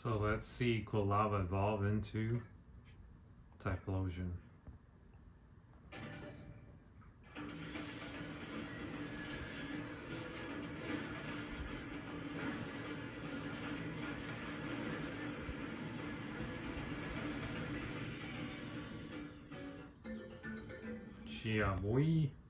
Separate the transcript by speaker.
Speaker 1: So let's see Quilava evolve into Typhlosion. Yeah, boy.